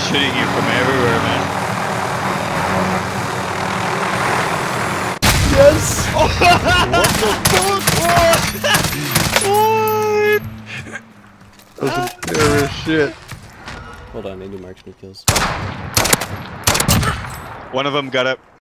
shooting you from everywhere, man. Yes! What the fuck? What? That was some terrorist shit. Hold on, I need marksman kills. One of them got up.